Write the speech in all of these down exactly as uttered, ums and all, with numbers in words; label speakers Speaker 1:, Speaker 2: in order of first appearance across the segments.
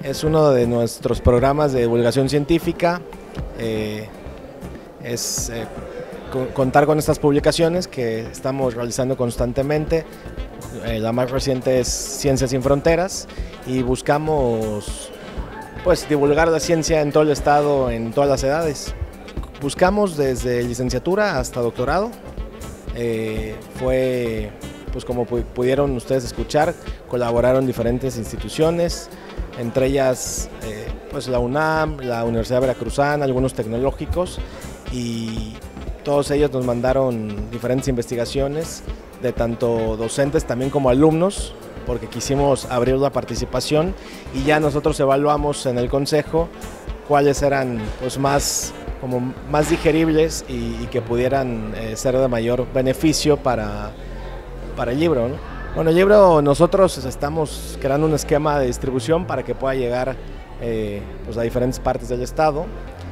Speaker 1: es uno de nuestros programas de divulgación científica. Eh, es eh, co contar con estas publicaciones que estamos realizando constantemente. Eh, la más reciente es Ciencia Sin Fronteras y buscamos pues divulgar la ciencia en todo el estado, en todas las edades. Buscamos desde licenciatura hasta doctorado. Eh, fue, pues como pudieron ustedes escuchar, colaboraron diferentes instituciones, entre ellas eh, pues la UNAM, la Universidad Veracruzana, algunos tecnológicos, y todos ellos nos mandaron diferentes investigaciones de tanto docentes también como alumnos, porque quisimos abrir la participación y ya nosotros evaluamos en el consejo cuáles eran pues más, como más digeribles y, y que pudieran eh, ser de mayor beneficio para, para el libro, ¿no? Bueno, el libro nosotros estamos creando un esquema de distribución para que pueda llegar eh, pues a diferentes partes del estado,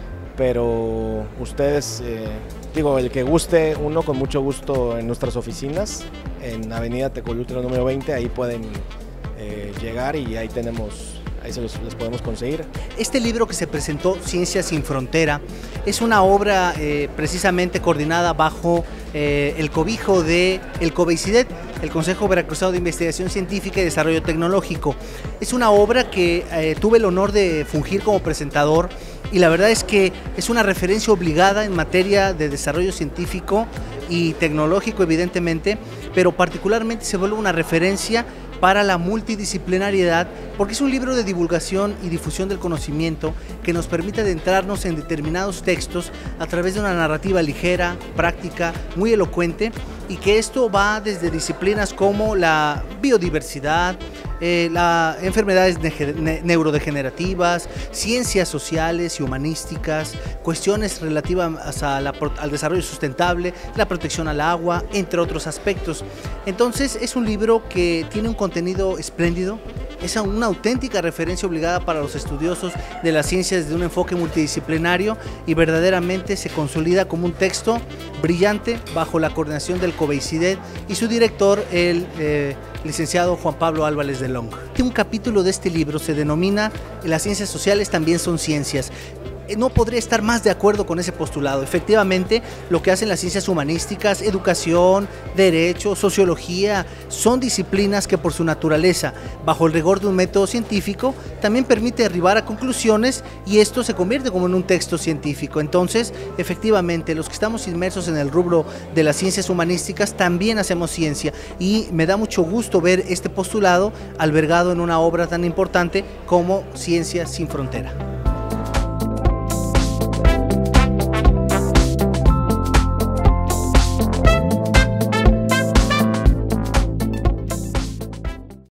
Speaker 1: pero ustedes, eh, digo, el que guste, uno con mucho gusto en nuestras oficinas, en Avenida Tecolutla número veinte, ahí pueden eh, llegar y ahí tenemos, ahí se los, les podemos conseguir.
Speaker 2: Este libro que se presentó, Ciencia Sin Frontera, es una obra eh, precisamente coordinada bajo eh, el cobijo de el COVEICIDET, el Consejo Veracruzano de Investigación Científica y Desarrollo Tecnológico. Es una obra que eh, tuve el honor de fungir como presentador, y la verdad es que es una referencia obligada en materia de desarrollo científico y tecnológico, evidentemente, pero particularmente se vuelve una referencia para la multidisciplinariedad, porque es un libro de divulgación y difusión del conocimiento que nos permite adentrarnos en determinados textos a través de una narrativa ligera, práctica, muy elocuente, y que esto va desde disciplinas como la biodiversidad, eh, las enfermedades ne neurodegenerativas, ciencias sociales y humanísticas, cuestiones relativas a la, al desarrollo sustentable, la protección al agua, entre otros aspectos. Entonces es un libro que tiene un contenido espléndido, es una auténtica referencia obligada para los estudiosos de las ciencias desde un enfoque multidisciplinario, y verdaderamente se consolida como un texto brillante bajo la coordinación del COVEICIDET y su director, el eh, licenciado Juan Pablo Álvarez de Long. Un capítulo de este libro se denomina "Las ciencias sociales también son ciencias". No podría estar más de acuerdo con ese postulado. Efectivamente, lo que hacen las ciencias humanísticas, educación, derecho, sociología, son disciplinas que por su naturaleza, bajo el rigor de un método científico, también permite arribar a conclusiones, y esto se convierte como en un texto científico. Entonces, efectivamente, los que estamos inmersos en el rubro de las ciencias humanísticas también hacemos ciencia, y me da mucho gusto ver este postulado albergado en una obra tan importante como Ciencia Sin Frontera.